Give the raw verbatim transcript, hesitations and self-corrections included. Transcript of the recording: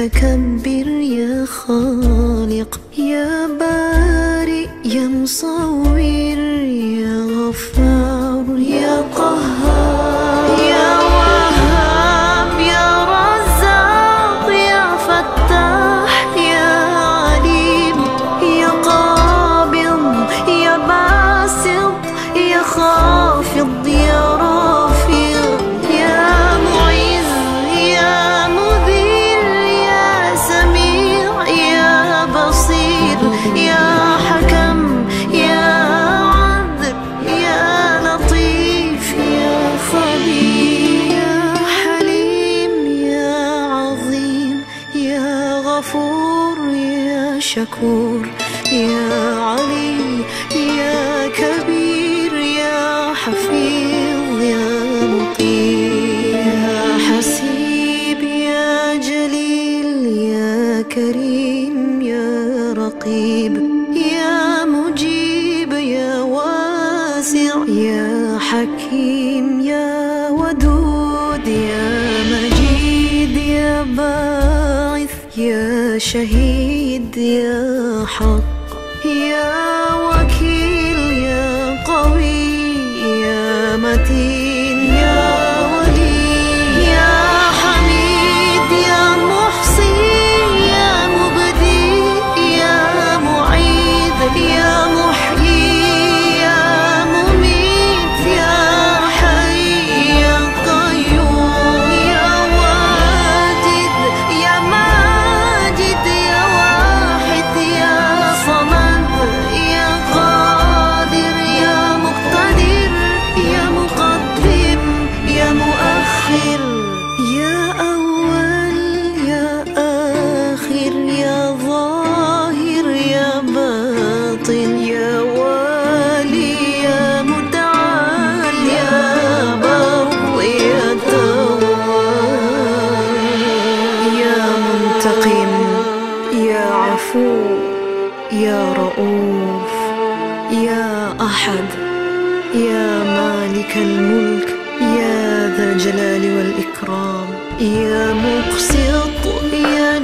متكبر يا خالق يا بارئ يا مصور يا غفار يا قهار يا وهاب يا رزاق يا فتاح يا عليم يا قابض يا باسط يا خافض يا رافع يا معز يا مذل يا سميع يا بصير يا حكم يا عدل يا لطيف يا خبير يا حليم يا عظيم يا غفور يا شكور يا علي يا كبير يا حفيظ يا مطيع يا حسيب يا جليل يا كريم يا رقيب يا مجيب يا واسع يا حكيم يا ودود يا مجيد يا باعث يا شهيد يا حق يا وكيل يا قوي يا متين يا ولي يا حميد يا محصي يا مبدي يا معيد يا محيي يا مميت يا حي يا قيوم يا واجد يا ماجد يا واحد يا صمد يا قادر يا مقتدر يا مقدم يا مؤخر يا أول يا آخر يا ظاهر يا باطن يا والي يا متعال يا بر يا تواب يا منتقم يا عفو يا رؤوف يا أحد يا مالك الملك يا ذا الجلال والإكرام يا مقسط يا